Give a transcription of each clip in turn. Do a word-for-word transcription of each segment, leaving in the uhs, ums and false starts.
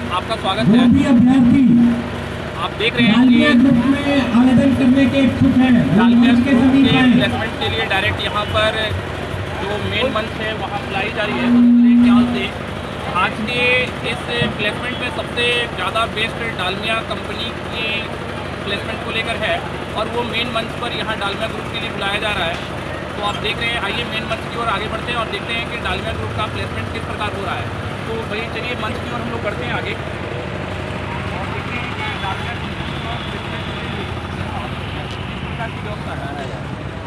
आपका स्वागत है। आप देख रहे हैं कि आवेदन करने के इच्छुक हैं डालमिया के प्लेसमेंट के लिए डायरेक्ट यहाँ पर जो मेन मंच है वहाँ बुलाई जा रही है। तो मेरे ख्याल से आज के इस प्लेसमेंट में सबसे ज़्यादा बेस्ट डालमिया कंपनी के प्लेसमेंट को लेकर है और वो मेन मंच पर यहाँ डालमिया ग्रुप के लिए बुलाया जा रहा है। तो आप देख रहे हैं, आइए मेन मंच की ओर आगे बढ़ते हैं और देखते हैं कि डालमिया ग्रुप का प्लेसमेंट किस प्रकार हो रहा है। तो भाई चलिए मंच की ओर हम लोग बढ़ते हैं आगे और देखते हैं कि डालमिया ग्रुप का प्लेसमेंट के लिए किस प्रकार की व्यवस्था है।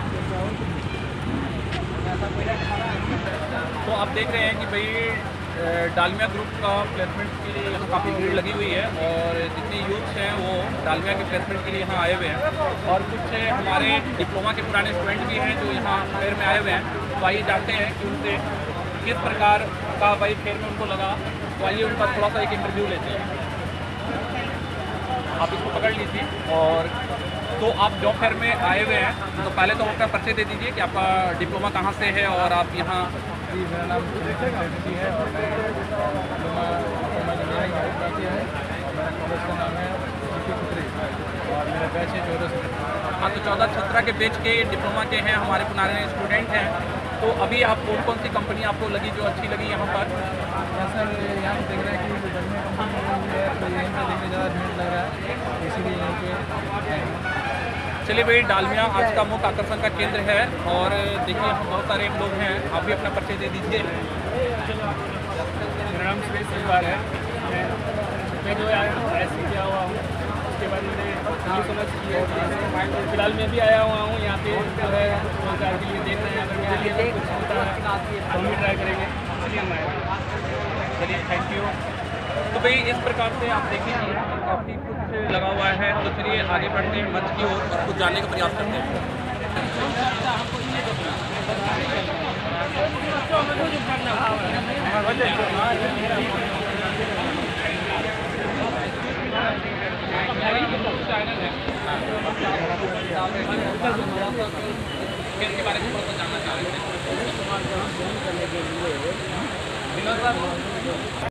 तो आप देख रहे हैं कि भाई डालमिया ग्रुप का प्लेसमेंट के लिए यहाँ काफ़ी भीड़ लगी हुई है और जितने यूथ्स हैं वो डालमिया के प्लेसमेंट के लिए यहाँ आए हुए हैं और कुछ हमारे डिप्लोमा के पुराने स्टूडेंट भी हैं जो यहाँ फेयर में आए हुए हैं। तो आइए जानते हैं कि उनसे किस प्रकार का भाई फेयर में उनको लगा। तो आइए उनका थोड़ा सा एक इंटरव्यू लेते हैं। आप इसको पकड़ लीजिए। और तो आप जॉब फेयर में आए हुए हैं तो पहले तो आपका परिचय दे दीजिए कि आपका डिप्लोमा कहाँ से है और आप यहाँ। जी, मेरा नाम चैटर्जी है और मैं डिप्लोमा इंजीनियरिंग है और मेरा कॉलेज का नाम है और मेरा बैच है चौदह सत्रह। हाँ, तो चौदह सत्रह के बैच के डिप्लोमा के हैं, हमारे पुराने स्टूडेंट हैं। तो अभी आप कौन कौन सी कंपनी आपको लगी जो अच्छी लगी यहाँ पर? सर यहाँ पर देख रहे हैं कि बढ़िया कंपनी है तो यहीं पर देखने ज़्यादा भीड़ लग रहा है, इसीलिए यहीं पे। चलिए भाई, डालमिया आज का मुख्य आकर्षण का केंद्र है और देखिए यहाँ बहुत सारे लोग हैं। आप भी अपना परिचय दे दीजिए। मेरा नाम सुरेश सिलवार है। मैं जो है ऐसे किया हुआ हूँ, उसके बाद मैंने पुलिस कॉलेज किया। फिलहाल मैं भी आया हुआ हूँ यहाँ पे जो है रोजगार के लिए देख रहे हैं। अगर मेरे लिए कुछ होता है तो हम भी ट्राई करेंगे, इसलिए हम आए। चलिए, थैंक यू। तो भाई इस प्रकार से आप देखेंगे काफ़ी कुछ लगा हुआ है। तो चलिए आगे बढ़ते हैं मंच की ओर और कुछ जानने का प्रयास करते हैं। इसके बारे में थोड़ा जानना चाह रहे थे।